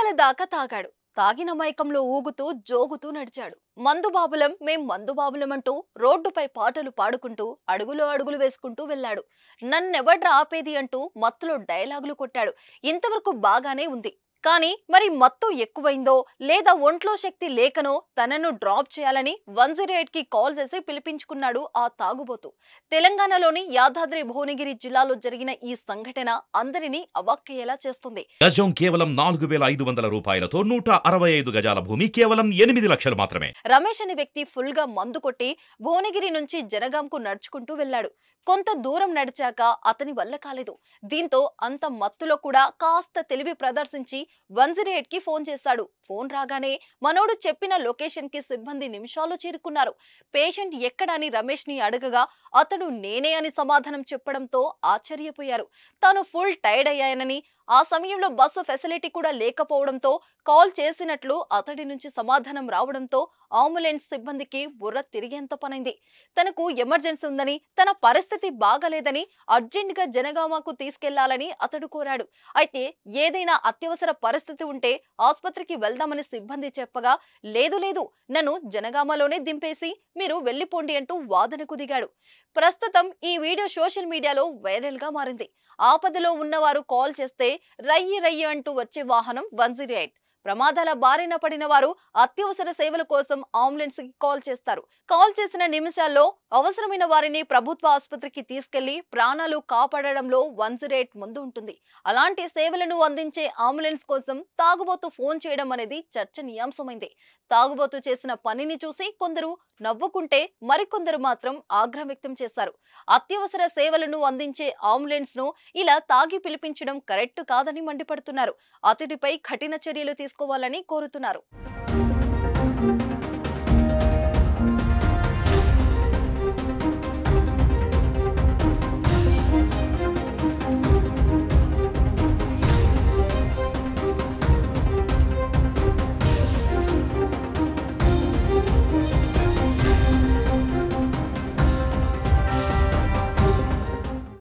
చుక్కల దాకా తాగాడు. తాగిన మైకంలో ఊగుతూ జోగుతూ నడిచాడు. మేం మందుబాబులం అంటూ రోడ్డుపై పాటలు పాడుకుంటూ అడుగులో అడుగులు వేసుకుంటూ వెళ్ళాడు. నన్నెవడ్రా ఆపేది అంటూ మత్తులో డైలాగులు కొట్టాడు. ఇంతవరకు బాగానే ఉంది. కానీ మరి మత్తు ఎక్కువైందో లేదా ఒంట్లో శక్తి లేకనో తనను డ్రాప్ చేయాలని 108కి కాల్ చేసి పిలిపించుకున్నాడు ఆ తాగుబోతు. తెలంగాణలోని యాదాద్రి భువనగిరి జిల్లాలో జరిగిన ఈ సంఘటన అందరినీ అవాక్కయ్యేలా చేస్తుంది. గజం కేవలం 4500 రూపాయలతో 165 గజాల భూమి కేవలం 8 లక్షలు మాత్రమే. రమేష్ అనే వ్యక్తి ఫుల్ గా మందు కొట్టి భువనగిరి నుంచి జనగాంకు నడుచుకుంటూ వెళ్లాడు. కొంత దూరం నడిచాక అతని వల్ల కాలేదు. దీంతో అంత మత్తులో కూడా కాస్త తెలివి ప్రదర్శించి 108కి ఫోన్ చేశాడు. ఫోన్ రాగానే మనోడు చెప్పిన లొకేషన్ కి సిబ్బంది నిమిషాల్లో చేరుకున్నారు. పేషెంట్ ఎక్కడని రమేష్ ని అడగగా అతడు నేనే అని సమాధానం చెప్పడంతో ఆశ్చర్యపోయారు. తాను ఫుల్ టైర్డ్ అయ్యానని, ఆ సమయంలో బస్సు ఫెసిలిటీ కూడా లేకపోవడంతో కాల్ చేసినట్లు అతడి నుంచి సమాధానం రావడంతో అంబులెన్స్ సిబ్బందికి బుర్ర తిరిగేంత పనైంది. తనకు ఎమర్జెన్సీ ఉందని, తన పరిస్థితి బాగలేదని అర్జెంట్ గా జనగామకు తీసుకెళ్లాలని అతడు కోరాడు. అయితే ఏదైనా అత్యవసర పరిస్థితి ఉంటే ఆసుపత్రికి వెళ్దామని సిబ్బంది చెప్పగా లేదు లేదు నన్ను జనగామలోనే దింపేసి మీరు వెళ్లిపోండి అంటూ వాదనకు దిగాడు. ప్రస్తుతం ఈ వీడియో సోషల్ మీడియాలో వైరల్ గా మారింది. ఆపదలో ఉన్నవారు కాల్ చేస్తే రయ్యి రయ్యి అంటూ వచ్చే వాహనం 108. ప్రమాదాల బారిన పడిన వారు అత్యవసర సేవల కోసం అంబులెన్స్ కి కాల్ చేస్తారు. కాల్ చేసిన నిమిషాల్లో అవసరమైన వారిని ప్రభుత్వ ఆసుపత్రికి తీసుకెళ్లి ప్రాణాలు కాపాడడంలో 108 ముందు ఉంటుంది. అలాంటి సేవలను అందించే అంబులెన్స్ కోసం తాగుబోతు ఫోన్ చేయడం అనేది చర్చనీయాంశమైంది. తాగుబోతు చేసిన పనిని చూసి కొందరు నవ్వుకుంటే మరికొందరు మాత్రం ఆగ్రహం వ్యక్తం చేశారు. అత్యవసర సేవలను అందించే అంబులెన్స్ ను ఇలా తాగి పిలిపించడం కరెక్ట్ కాదని మండిపడుతున్నారు. అతడిపై కఠిన చర్యలు తీసుకోవాలని కోరుతున్నారు.